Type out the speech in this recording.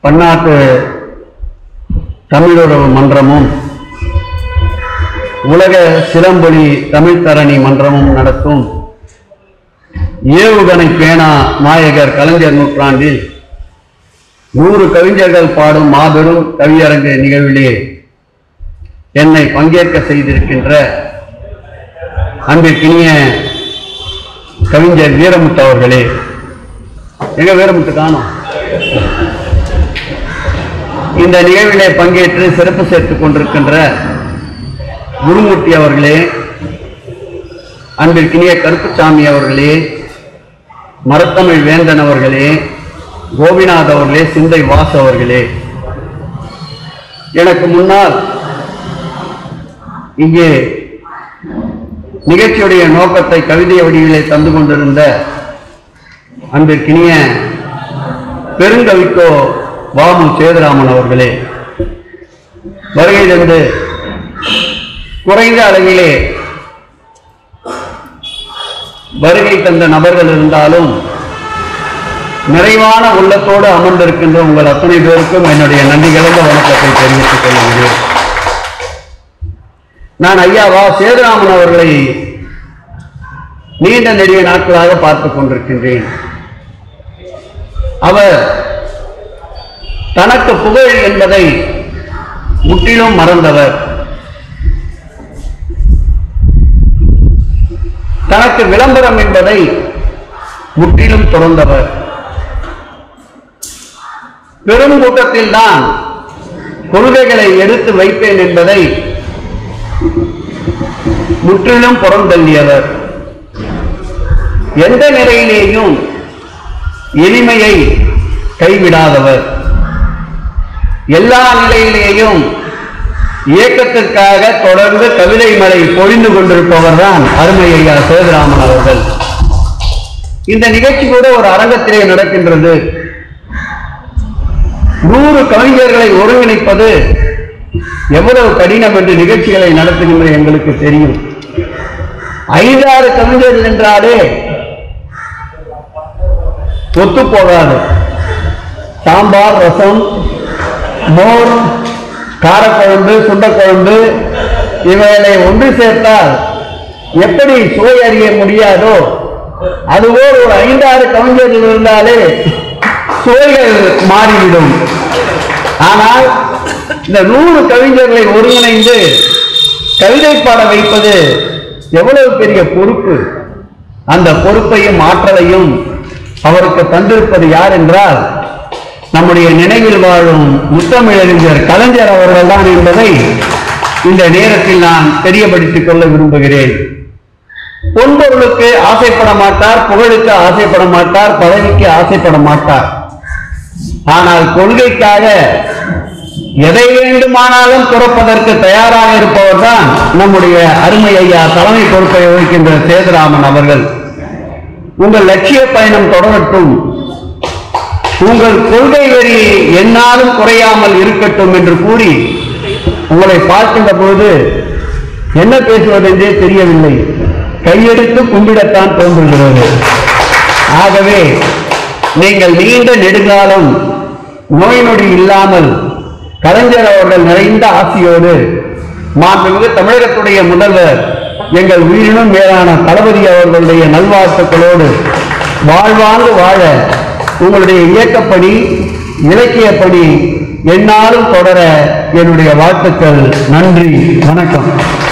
பன்னாட்டு தமிழுறவு மன்றமும் உலக சிலம்பொலி தமிழ்த்தரணி மன்றமும் நடத்தும் ஏவுகணை பேனா நாயகர் கலைஞர் நூற்றாண்டில் 100 கவிஞர்கள் பாடும் மாபெரும் கவியரங்கு நிகழ்விலே என்னை பங்கேற்க செய்திருக்கின்ற அன்பிற்கினிய கவிஞர் வீரமுத்து அவர்களே, எங்க வீரமுத்து காணோம். இந்த நிகழ்விலே பங்கேற்று சிறப்பு சேர்த்துக் கொண்டிருக்கின்ற குருமூர்த்தி அவர்களே, அன்பிற்கினிய கருப்புசாமி அவர்களே, மரத்தமிழ் வேந்தன் அவர்களே, கோபிநாத் அவர்களே, சிந்தை வாசு அவர்களே, எனக்கு முன்னால் இங்கே நிகழ்ச்சியுடைய நோக்கத்தை கவிதை வடிவிலே தந்து கொண்டிருந்த அன்பிற்கினிய பெருங்கவிக்கோ வாமு சேதுராமன் அவர்களே, வருகை தந்து குறைந்த அளவிலே வருகை தந்த நபர்கள் இருந்தாலும் நிறைவான உள்ளத்தோடு அமர்ந்திருக்கின்ற உங்கள் அத்தனை பேருக்கும் என்னுடைய நன்றி கலந்த வணக்கத்தை தெரிவித்துக் கொள்கிறேன். நான் ஐயாவா சேதுராமன் அவர்களை நீண்ட நெடிய நாட்களாக பார்த்துக் கொண்டிருக்கின்றேன். அவர் தனக்கு புகழ் என்பதை முற்றிலும் மறந்தவர், தனக்கு விளம்பரம் என்பதை முற்றிலும் துறந்தவர். பெரும் கூட்டத்தில் தான் கொள்கைகளை எடுத்து வைப்பேன் என்பதை முற்றிலும் புறந்தள்ளியவர். எந்த நிலையிலேயும் எளிமையை கைவிடாதவர், எல்லா நிலையிலேயும் இயக்கத்திற்காக தொடர்ந்து கவிதை மழை பொழிந்து கொண்டிருப்பவர் தான் அருமை ஐயா சேதுராமன் அவர்கள். இந்த நிகழ்ச்சி கூட ஒரு அரங்கத்திலே நடக்கின்றது. 100 கவிஞர்களை ஒருங்கிணைப்பது எவ்வளவு கடினம் என்று நிகழ்ச்சிகளை நடத்துகின்ற எங்களுக்கு தெரியும். 5-6 கவிஞர்கள் என்றாலே ஒத்து போகாது. சாம்பார், ரசம், மோர், காரக்குழம்பு, சுண்டக்குழம்பு இவைகளை ஒன்று சேர்த்தால் எப்படி சுவை அறிய முடியாதோ அதுவோ ஒரு 5-6 கவிஞர்கள் இருந்தாலே சுவைகள் மாறிவிடும். ஆனால் இந்த 100 கவிஞர்களை ஒருங்கிணைந்து கவிதை பாட வைப்பது எவ்வளவு பெரிய பொறுப்பு. அந்த பொறுப்பையும் ஆற்றலையும் அவருக்கு தந்திருப்பது யார் என்றால் நம்முடைய நினைவில் வாழும் முத்தமிழறிஞர் கலைஞர் அவர்கள் தான் என்பதை இந்த நேரத்தில் நான் தெரியப்படுத்திக் கொள்ள விரும்புகிறேன். பொன்பொருளுக்கு ஆசைப்பட மாட்டார், புகழுக்கு ஆசைப்பட மாட்டார், பதவிக்கு ஆசைப்பட மாட்டார். ஆனால் கொள்கைக்காக எதை வேண்டுமானாலும் துறப்பதற்கு தயாராக இருப்பவர் தான் நம்முடைய அருமை ஐயா தலைமை பொறுப்பை வகிக்கின்ற சேதுராமன் அவர்கள். உங்கள் லட்சிய பயணம் தொடரட்டும், உங்கள் கொள்கை வெறி என்னாலும் குறையாமல் இருக்கட்டும் என்று கூறி உங்களை பார்க்கின்ற பொழுது என்ன பேசுவதென்றே தெரியவில்லை. கையெடுத்து கும்பிடத்தான் தோன்றுகிறது. ஆகவே நீங்கள் நீண்ட நெடுங்காலம் நோய் நொடி இல்லாமல் கலைஞர் அவர்கள் நிறைந்த ஆசியோடு மாண்புமிகு தமிழகத்துடைய முதல்வர் எங்கள் உயிரினும் மேலான தளபதி அவர்களுடைய நல்வாழ்த்துக்களோடு வாழ்வாங்கு வாழ உங்களுடைய இயக்கப்பணி, இலக்கியப்பணி எந்நாளும் தொடர என்னுடைய வாழ்த்துக்கள். நன்றி, வணக்கம்.